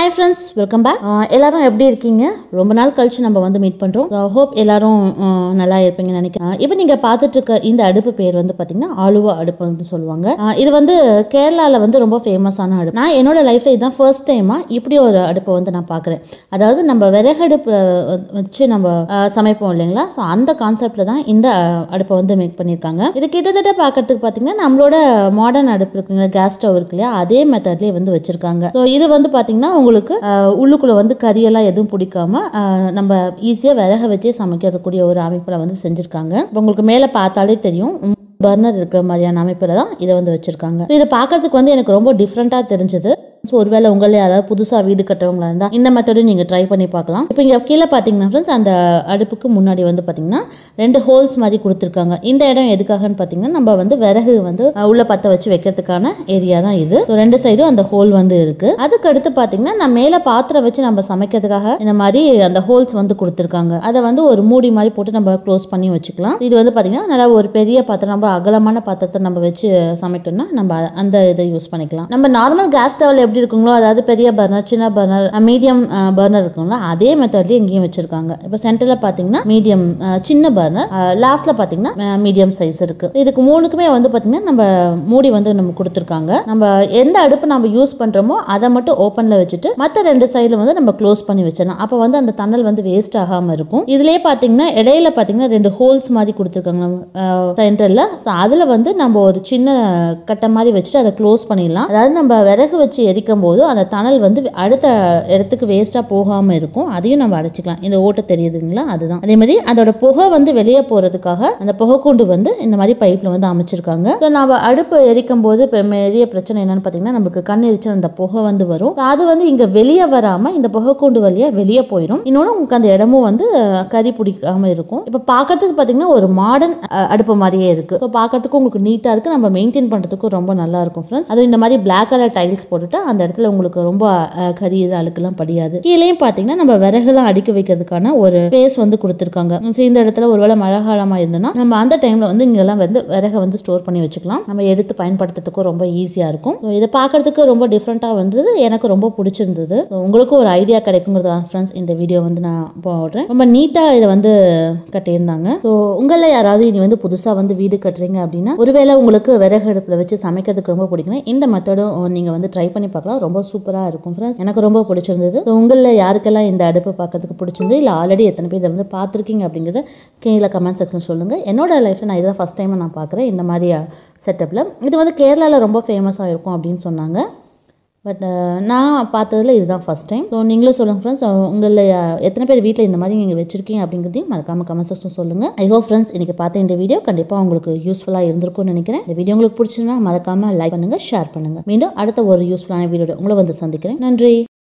Hi friends, welcome back. எல்லாரும் எப்படி இருக்கீங்க? ரொம்ப நாள் கழிச்சு நம்ம வந்து மீட் பண்றோம். ஹோப் எல்லாரும் நல்லா இருப்பீங்கன்னு நினைக்கிறேன். இப்போ நீங்க பார்த்துட்டு இருக்க இந்த அடுப்பு பேர் வந்து பாத்தீங்கன்னா aluva அடுப்புன்னு சொல்லுவாங்க. இது வந்து கேரளால வந்து ரொம்ப ஃபேமஸான அடுப்பு. நான் என்னோட லைஃப்ல இதான் ஃபர்ஸ்ட் டைமா இப்படி ஒரு அடுப்பை வந்து நான் பார்க்குறேன். அதாவது நம்ம விறகு அடுப்பு வச்சு நம்ம சமைப்போம் இல்லைங்களா? ஸோ அந்த கான்செப்ட்ல தான் இந்த அடுப்பை வந்து மேக் பண்ணியிருக்காங்க. இது கிட்டத்தட்ட பார்க்கறதுக்கு பார்த்தீங்கன்னா நம்மளோட மாடர்ன் அடுப்பு இருக்குங்க, கேஸ் ஸ்டவ் இருக்கு இல்லையா, அதே மெத்தட்லேயே வந்து வச்சிருக்காங்க. ஸோ இது வந்து பார்த்தீங்கன்னா உங்களுக்கு உள்ளுக்குள்ள வந்து கறியெல்லாம் எதுவும் பிடிக்காம நம்ம ஈஸியாக விறக வச்சே சமைக்கக்கூடிய ஒரு அமைப்பில் வந்து செஞ்சுருக்காங்க. இப்போ உங்களுக்கு மேலே பார்த்தாலே தெரியும் பர்னர் இருக்கிற மாதிரியான அமைப்பில் தான் இதை வந்து வச்சுருக்காங்க. இதை பார்க்கறதுக்கு வந்து எனக்கு ரொம்ப டிஃப்ரெண்ட்டாக தெரிஞ்சது. ஸோ ஒருவேளை உங்களே யாராவது புதுசாக வீடு கட்டுறவங்களா இருந்தால் இந்த மெத்தடும் நீங்கள் ட்ரை பண்ணி பார்க்கலாம். இப்போ இங்கே கீழே பார்த்தீங்கன்னா ஃப்ரெண்ட்ஸ், அந்த அடுப்புக்கு முன்னாடி வந்து பார்த்தீங்கன்னா 2 ஹோல்ஸ் மாதிரி கொடுத்துருக்காங்க. இந்த இடம் எதுக்காகன்னு பார்த்தீங்கன்னா நம்ம வந்து விறகு வந்து உள்ள பற்ற வச்சு வைக்கிறதுக்கான ஏரியா தான் இது. ஸோ 2 சைடும் அந்த ஹோல் வந்து இருக்குது. அதுக்கு அடுத்து பார்த்தீங்கன்னா நான் மேலே பாத்திரம் வச்சு நம்ம சமைக்கிறதுக்காக இந்த மாதிரி அந்த ஹோல்ஸ் வந்து கொடுத்துருக்காங்க. அதை வந்து ஒரு மூடி மாதிரி போட்டு நம்ம க்ளோஸ் பண்ணி வச்சுக்கலாம். இது வந்து பார்த்தீங்கன்னா நல்லா ஒரு பெரிய பாத்திரம், நம்ம அகலமான பாத்திரத்தை நம்ம வச்சு சமைக்கணும்னா நம்ம அந்த இதை யூஸ் பண்ணிக்கலாம். நம்ம நார்மல் கேஸ் ஸ்டவ்ல எப்படி இருக்குங்களோ, அதாவது பெரிய பர்னர், சின்ன பர்னர், மீடியம் பர்னர் இருக்குங்களா, அதே மெத்தட்லயே இங்கேயும் வச்சிருக்காங்க. இப்போ சென்டர்ல பாத்தீங்கன்னா மீடியம் சின்ன பர்னர், லாஸ்ட்ல பாத்தீங்கன்னா மீடியம் சைஸ் இருக்கு. இதுக்கு மூணுக்குமே வந்து பாத்தீங்கன்னா நம்ம மூடி வந்து நம்ம கொடுத்துருக்காங்க. நம்ம எந்த அடுப்பு நம்ம யூஸ் பண்றோமோ அதை மட்டும் ஓப்பன்ல வச்சுட்டு மற்ற 2 சைடுல வந்து நம்ம க்ளோஸ் பண்ணி வச்சிடலாம். அப்போ வந்து அந்த தணல் வந்து வேஸ்ட் ஆகாம இருக்கும். இதுலயே பாத்தீங்கன்னா இடையில பாத்தீங்கன்னா 2 ஹோல்ஸ் மாதிரி கொடுத்துருக்காங்க சென்டர்ல. அதுல வந்து நம்ம ஒரு சின்ன கட்டை மாதிரி வச்சுட்டு அதை க்ளோஸ் பண்ணிடலாம். அதாவது நம்ம விறகு வச்சு எரிக்கும் போது அந்த தணல் வந்து அடுத்த இடத்துக்கு வேஸ்டா போகாம இருக்கும். அதையும் நம்ம அடைச்சிக்கலாம். இந்த ஓட்டை தெரியுதுங்களா, அதுதான். அதே மாதிரி அதோட புகை வந்து வெளியே போறதுக்காக அந்த புகை கூண்டு வந்து இந்த மாதிரி பைப்ல வந்து அமைச்சிருக்காங்க. நம்ம அடுப்பு எரிக்கும் போது பெரிய பிரச்சனை என்னன்னு பாத்தீங்கன்னா நமக்கு கண் எரிச்சல், அந்த புகை வந்து வரும். அது வந்து இங்க வெளியே வராம இந்த புகை கூண்டு வழியா வெளியே போயிடும். இன்னொன்னு உங்களுக்கு அந்த இடமும் வந்து கறி பிடிக்காம இருக்கும். இப்ப பாக்கிறதுக்கு பாத்தீங்கன்னா ஒரு மாடர்ன் அடுப்பு மாதிரியே இருக்கு. பாக்கிறதுக்கு உங்களுக்கு நீட்டா இருக்கு. நம்ம மெயின்டைன் பண்றதுக்கு ரொம்ப நல்லா இருக்கும் ஃப்ரெண்ட்ஸ். அது இந்த மாதிரி பிளாக் கலர் டைல்ஸ் போட்டுட்டு அந்த இடத்துல உங்களுக்கு ரொம்ப கறி அழுக்கெல்லாம் படியாது. கீழேயும் பாத்தீங்கன்னா நம்ம விறகுலாம் அடுக்கி வைக்கிறதுக்கான ஒரு ஸ்பேஸ் வந்து கொடுத்துருக்காங்க. இந்த இடத்துல ஒருவேளை மழை காலமா இருந்ததுன்னா நம்ம அந்த டைம்ல வந்து இங்கெல்லாம் வந்து விறகை வந்து ஸ்டோர் பண்ணி வச்சுக்கலாம். நம்ம எடுத்து பயன்படுத்துறதுக்கும் ரொம்ப ஈஸியா இருக்கும். இதை பார்க்கறதுக்கு ரொம்ப டிஃப்ரெண்டா வந்தது, எனக்கு ரொம்ப பிடிச்சிருந்தது. உங்களுக்கும் ஒரு ஐடியா கிடைக்குங்கிறது ஃப்ரெண்ட்ஸ் இந்த வீடியோ வந்து நான் போடுறேன். ரொம்ப நீட்டா இதை வந்து கட்டியிருந்தாங்க. ஸோ உங்கள யாராவது இனி வந்து புதுசா வந்து வீடு கட்டுறீங்க அப்படின்னா, ஒருவேளை உங்களுக்கு விறகு அடுப்புல வச்சு சமைக்கிறதுக்கு ரொம்ப பிடிக்கும், இந்த மெத்தடும் நீங்க வந்து ட்ரை பண்ணி பார்க்கலாம். ரொம்ப சூப்பரா இருக்கும் ஃப்ரெண்ட்ஸ். எனக்கு ரொம்ப பிடிச்சிருந்தது. உங்களில் யாருக்கெல்லாம் இந்த அடுப்பு பார்க்கறதுக்கு பிடிச்சிருந்து, இல்லை ஆல்ரெடி எத்தனை பேர் இதை வந்து பார்த்துருக்கீங்க அப்படிங்கிறத கீழே கமெண்ட் செக்ஷன் சொல்லுங்க. என்னோட லைஃப்ல நான் இதை ஃபர்ஸ்ட் டைம் நான் பார்க்குறேன் இந்த மாதிரி செட்டப்ல. இது வந்து கேரளாவில் ரொம்ப ஃபேமஸாக இருக்கும் அப்படின்னு சொன்னாங்க. பட் நான் பார்த்ததில் இதுதான் ஃபர்ஸ்ட் டைம். ஸோ நீங்களும் சொல்லுங்கள் ஃப்ரெண்ட்ஸ், உங்களில் எத்தனை பேர் வீட்டில் இந்த மாதிரி நீங்கள் வச்சிருக்கீங்க அப்படிங்கிறதையும் மறக்காம கமெண்ட் செக்ஷன் சொல்லுங்கள். ஐ ஹோப் ஃப்ரெண்ட்ஸ் இன்னைக்கு பார்த்த இந்த வீடியோ கண்டிப்பாக உங்களுக்கு யூஸ்ஃபுல்லாக இருந்திருக்கும்னு நினைக்கிறேன். இந்த வீடியோ உங்களுக்கு பிடிச்சிருந்தா மறக்காம லைக் பண்ணுங்கள், ஷேர் பண்ணுங்கள். மீண்டும் அடுத்த ஒரு யூஸ்ஃபுல்லான வீடியோட உங்களை வந்து சந்திக்கிறேன். நன்றி.